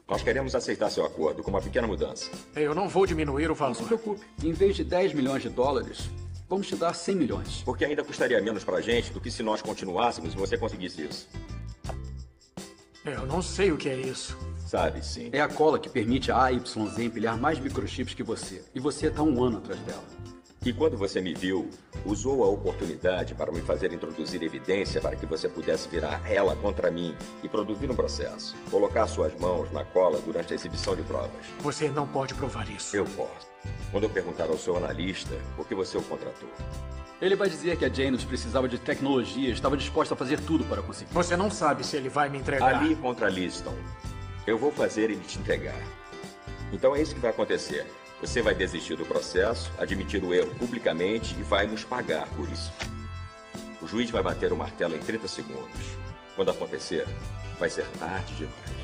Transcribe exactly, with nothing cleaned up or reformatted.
Nós queremos aceitar seu acordo com uma pequena mudança. Eu não vou diminuir o valor. Não se preocupe. Em vez de dez milhões de dólares, vamos te dar cem milhões. Porque ainda custaria menos pra gente do que se nós continuássemos e você conseguisse isso. Eu não sei o que é isso. Sabe, sim. É a cola que permite a A Y Z empilhar mais microchips que você. E você está um ano atrás dela. E quando você me viu, usou a oportunidade para me fazer introduzir evidência para que você pudesse virar ela contra mim e produzir um processo. Colocar suas mãos na cola durante a exibição de provas. Você não pode provar isso. Eu posso. Quando eu perguntar ao seu analista por que você o contratou. Ele vai dizer que a Janus precisava de tecnologia e estava disposta a fazer tudo para conseguir. Você não sabe se ele vai me entregar. Ali contra Liston. Eu vou fazer ele te entregar. Então é isso que vai acontecer. Você vai desistir do processo, admitir o erro publicamente e vai nos pagar por isso. O juiz vai bater o martelo em trinta segundos. Quando acontecer, vai ser tarde demais.